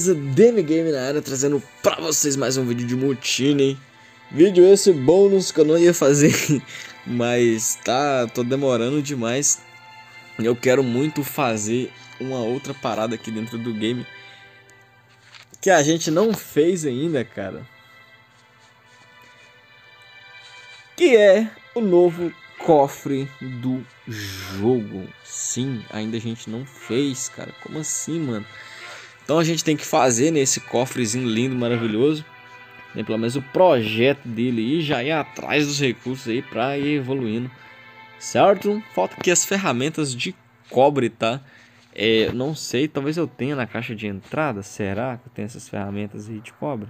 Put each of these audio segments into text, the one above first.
beleza? Demi Game na área, trazendo pra vocês mais um vídeo de Mutiny. Vídeo esse bônus que eu não ia fazer, mas tô demorando demais. Eu quero muito fazer uma outra parada aqui dentro do game que a gente não fez ainda, cara. Que é o novo cofre do jogo. Sim, ainda a gente não fez, cara. Como assim, mano? Então a gente tem que fazer nesse cofrezinho lindo, maravilhoso, né? Pelo menos o projeto dele e já ir atrás dos recursos aí pra ir evoluindo, certo? Falta aqui as ferramentas de cobre, tá? Não sei, talvez eu tenha na caixa de entrada. Será que eu tenho essas ferramentas aí de cobre?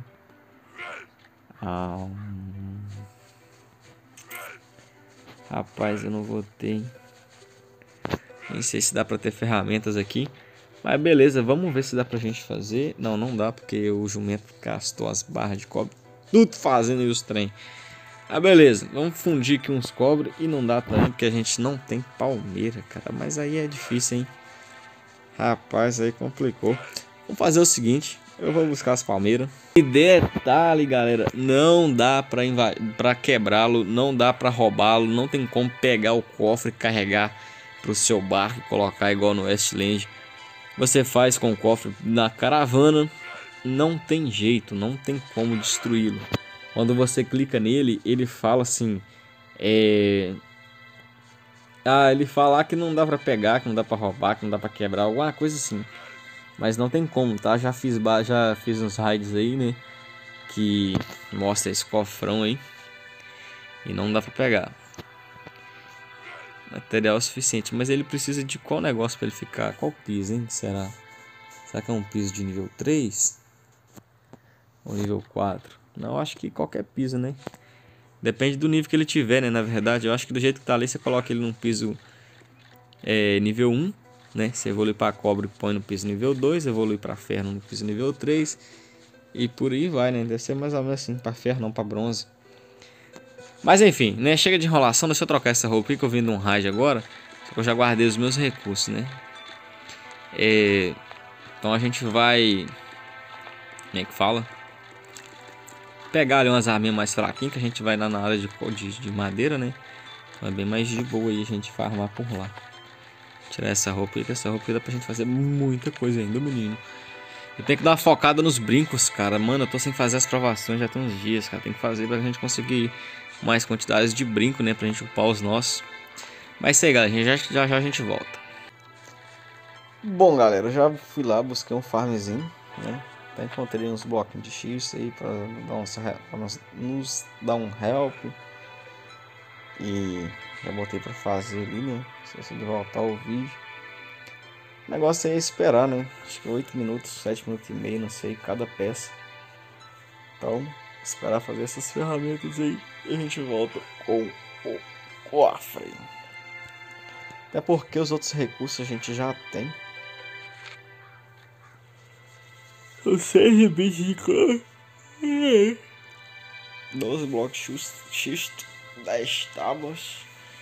Rapaz, eu não vou ter. Nem sei se dá pra ter ferramentas aqui. Mas beleza, vamos ver se dá pra gente fazer. Não, não dá porque o jumento gastou as barras de cobre. Tudo fazendo aí os trem. Ah, beleza, vamos fundir aqui uns cobre. E não dá também porque a gente não tem palmeira, cara. Mas aí é difícil, hein? Rapaz, aí complicou. Vamos fazer o seguinte, eu vou buscar as palmeiras. E detalhe, galera, não dá pra quebrá-lo, não dá pra roubá-lo. Não tem como pegar o cofre e carregar pro seu barco e colocar igual no Westland. Você faz com o cofre na caravana, não tem jeito, não tem como destruí-lo. Quando você clica nele, ele fala assim, ele fala que não dá pra pegar, que não dá pra roubar, que não dá pra quebrar, alguma coisa assim. Mas não tem como, tá? Já fiz uns raids aí, né, que mostra esse cofrão aí e não dá pra pegar. Material suficiente, mas ele precisa de qual negócio pra ele ficar? Qual piso, hein? Será que é um piso de nível 3? Ou nível 4? Não, acho que qualquer piso, né? Depende do nível que ele tiver, né? Na verdade, eu acho que do jeito que tá ali, você coloca ele num piso nível 1, né? Você evolui para cobre, põe no piso nível 2, evolui para ferro no piso nível 3 e por aí vai, né? Deve ser mais ou menos assim, para ferro não para bronze. Mas enfim, né? Chega de enrolação, deixa eu trocar essa roupa aqui que eu vim de um raid agora. Só que eu já guardei os meus recursos, né? Então a gente vai... Como é que fala? Pegar ali umas arminhas mais fraquinhas, que a gente vai lá na área de madeira, né? Então é bem mais de boa aí a gente farmar por lá. Tirar essa roupa aí, que essa roupa aí dá pra gente fazer muita coisa ainda, menino. Eu tenho que dar uma focada nos brincos, cara. Mano, eu tô sem fazer as provações já tem uns dias, cara. Tem que fazer pra gente conseguir mais quantidades de brinco, né? Pra gente upar os nossos. Mas isso aí, galera. Já a gente volta. Bom, galera, eu já fui lá, busquei um farmzinho, né? Até encontrei uns bloquinhos de X aí pra nos dar um help. E já botei pra fazer ali, né? Esqueci de voltar o vídeo. O negócio é esperar, né? Acho que 8 minutos, 7 minutos e meio, não sei, cada peça. Então, esperar fazer essas ferramentas aí e a gente volta com o cofre. Até porque os outros recursos a gente já tem. O 6 bits de cofre. 12 blocos xisto, 10 tábuas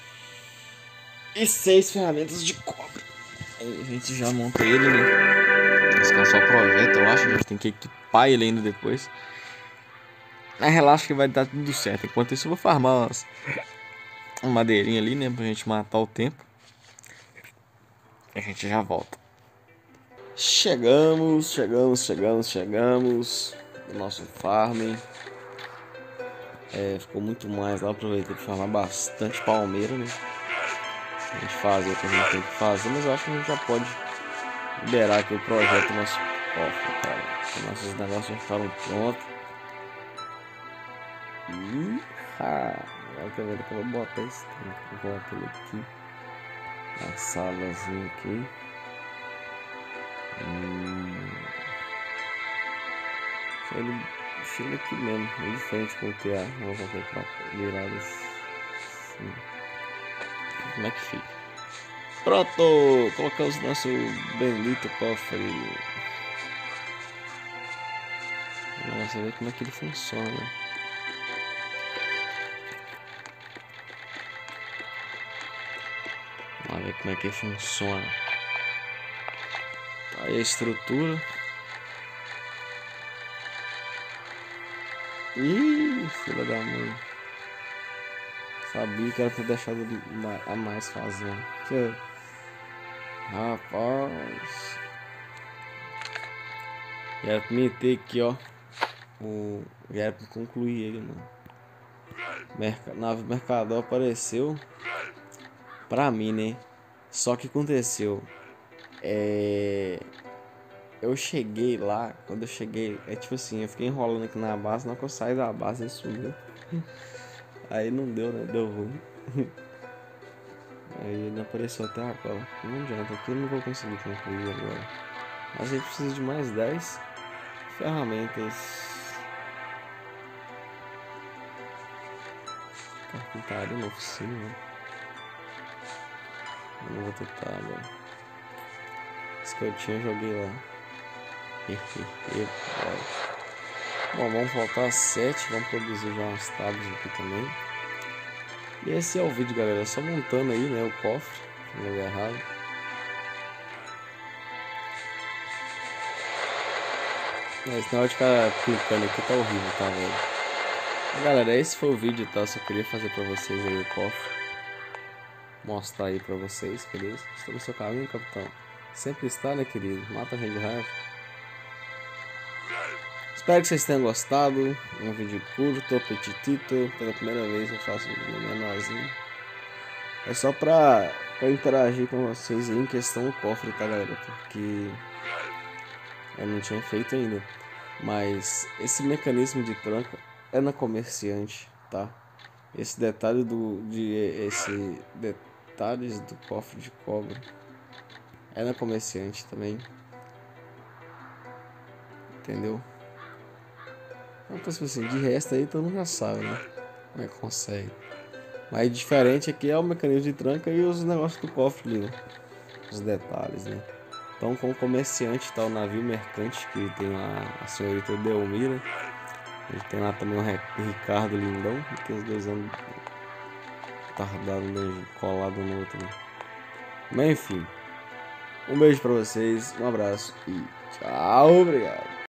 e 6 ferramentas de cobre. Aí a gente já monta ele, né? Esse é só o projeto, eu acho. A gente tem que equipar ele ainda depois. Mas relaxa que vai dar tudo certo. Enquanto isso eu vou farmar uma madeirinha ali, né? Pra gente matar o tempo. E a gente já volta. Chegamos no nosso farm. Ficou muito mais lá. Aproveitei para farmar bastante palmeira, né? A gente fazer o que a gente tem que fazer. Mas eu acho que a gente já pode liberar aqui o projeto do nosso cofre, cara. Os nossos negócios já ficaram prontos. Agora que eu vou botar esse tempo. Vou botar ele aqui na salazinha aqui. Deixa ele aqui mesmo, é diferente com o TA. Vou colocar pra virada assim. Como é que fica? Pronto! Colocamos nosso bendito cofre. Vamos ver como é que ele funciona. Vamos ver como é que funciona. Aí a estrutura. Ih, filha da mãe. Sabia que era pra deixar a mais fazendo. Rapaz. Era pra meter aqui, ó. Era pra concluir ele, mano. Nave Mercador apareceu pra mim, né? Só que aconteceu. Eu cheguei lá. Quando eu cheguei, tipo assim, eu fiquei enrolando aqui na base. Na hora que eu saí da base, ele sumiu. Aí não deu, né? Deu ruim. Aí ele apareceu até agora. Não adianta, aqui eu não vou conseguir concluir agora. Mas a gente precisa de mais 10 ferramentas. Carpintaria na oficina. Eu não vou tentar agora. Esse que eu tinha, eu joguei lá. Bom, vamos voltar 7. Vamos produzir já umas tábuas aqui também. E esse é o vídeo, galera. Só montando aí, né, o cofre. Não deu errado. Esse negócio de ficar clicando aqui tá horrível, tá, velho? Mas, galera, esse foi o vídeo, tá? Só queria fazer pra vocês aí o cofre. Mostrar aí pra vocês, beleza? Estou no seu caminho, capitão. Sempre está, né, querido? Mata a gente de raiva. Espero que vocês tenham gostado. Um vídeo curto, petitito. Pela primeira vez eu faço um vídeo menorzinho. É só pra interagir com vocês aí em questão do cofre, tá, galera? Porque eu não tinha feito ainda. Mas esse mecanismo de tranca é na comerciante, tá? Esse detalhe detalhes do cofre de cobre é na comerciante também. Entendeu? Então, tipo assim, de resto aí todo mundo já sabe, né? Como é que consegue. Mas diferente aqui é o mecanismo de tranca e os negócios do cofre ali, né? Os detalhes, né? Então, com o comerciante, tá o navio mercante, que tem lá a senhorita Delmira. A gente tem lá também o Ricardo Lindão, que os dois andam tardados, né? Colado no outro, né? Mas enfim, um beijo pra vocês, um abraço e tchau, obrigado.